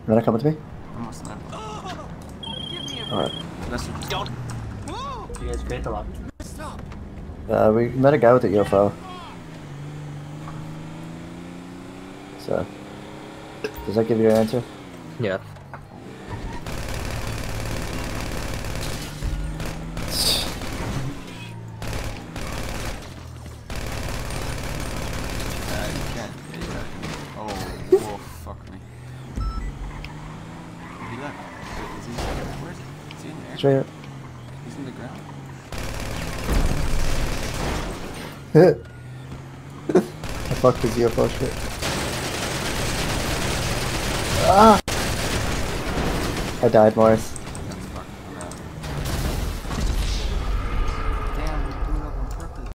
You wanna come with me? Almost not. Alright. Don't. You guys create the lock. We met a guy with a UFO. So, does that give you your answer? Yeah. You can't. Yeah, you got it. Oh, whoa, fuck me. He left. Is he? Where is he? Is he in the air? Straight up. He's in the ground. I fucked his UFO shit. Ah! I died, Morris.